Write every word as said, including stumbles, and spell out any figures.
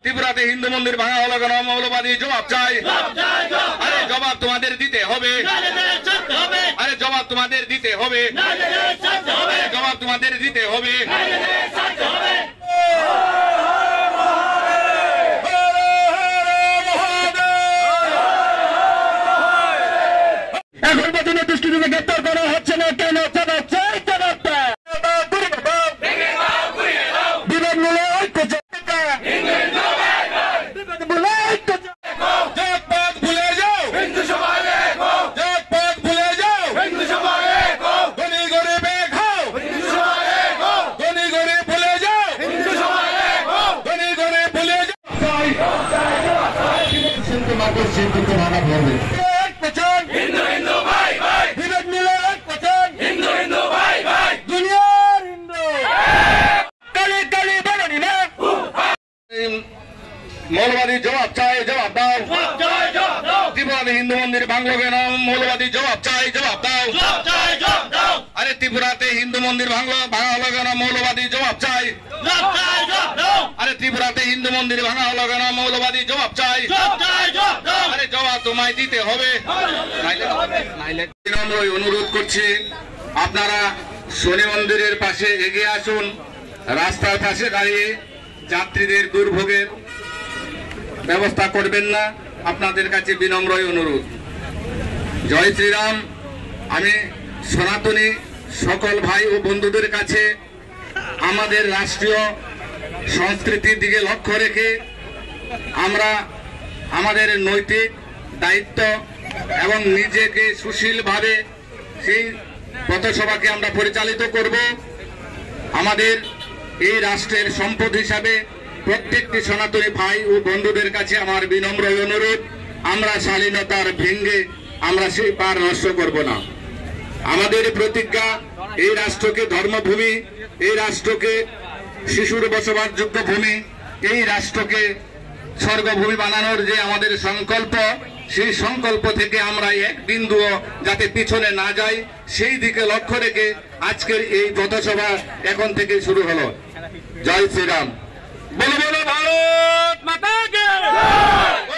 ত্রিপুরাতে হিন্দু মন্দির ভাঙা হলো কেন? মৌলবাদী জবাব চাই। আরে জবাব তোমাদের দিতে হবে। আরে জবাব তোমাদের দিতে হবে। জবাব তোমাদের দিতে হবে। এখন পর্যন্ত দুষ্কৃতীদের গ্রেপ্তার করা হচ্ছে না কেন? জবাব চাই, জবাব চাই। বিবাদ মূলে ঐক্য চাই। বিবাদ মূলে ঐক্য চাই। জাতপাত ভুলে যাও। জাতপাত ভুলে যাও। ধনী গরিব এক হও। ধনী গরিব ভুলে যাও। ধনী গরিব ভুলে যাও। সিন্ধু মার্কেট সিন্ধুকে ভাঙা হবে। হিন্দু হিন্দু ভাই ভাই, বিবাদ মূলে ঐক্য চাই। হিন্দু হিন্দু ভাই ভাই, দুনিয়ার হিন্দু কালি কালি বলনি না। মৌলবাদী জবাব চাই, জবাব দাও। জয় জয় দাও, ত্রিপুরাতে হিন্দু মন্দির ভাঙলো কেন? মৌলবাদী জবাব চাই, জবাব দাও। জয় জয় দাও, আরে ত্রিপুরাতে হিন্দু মন্দির ভাঙলো ভাঙা হলো কেন? মৌলবাদী জবাব চাই। জয় জয় দাও, আরে ত্রিপুরাতে হিন্দু মন্দির ভাঙা হলো কেন? মৌলবাদী জবাব চাই। জয় জয় দাও। আরে জবাব তোমায় দিতে হবে। বিনম্রই অনুরোধ করছি, আপনারা শনি মন্দিরের পাশে এগিয়ে আসুন। রাস্তার পাশে দাঁড়িয়ে যাত্রীদের দুর্ভোগের ব্যবস্থা করবেন না, আপনাদের কাছে বিনম্রই অনুরোধ। জয় শ্রীরাম। আমি সনাতনী সকল ভাই ও বন্ধুদের কাছে আমাদের রাষ্ট্রীয় সংস্কৃতির দিকে লক্ষ্য রেখে আমরা আমাদের নৈতিক দায়িত্ব এবং নিজেকে সুশীলভাবে সেই পথসভাকে আমরা পরিচালিত করব। আমাদের এই রাষ্ট্রের সম্পদ হিসাবে প্রত্যেকটি সনাতনী ভাই ও বন্ধুদের কাছে আমার বিনম্র অনুরোধ, আমরা শালীনতার ভেঙ্গে আমরা সেই পার নষ্ট করব না। আমাদের প্রতিজ্ঞা, এই রাষ্ট্রকে ধর্মভূমি, এই রাষ্ট্রকে শিশুর বসবাসযোগ্য ভূমি, এই রাষ্ট্রকে স্বর্গভূমি বানানোর যে আমাদের সংকল্প, সেই সংকল্প থেকে আমরা এক বিন্দুও যাতে পিছনে না যাই, সেই দিকে লক্ষ্য রেখে আজকের এই পথসভা এখন থেকে শুরু হলো। জয় শ্রীরাম। বলো বলো ভারত মাতা কি জয়।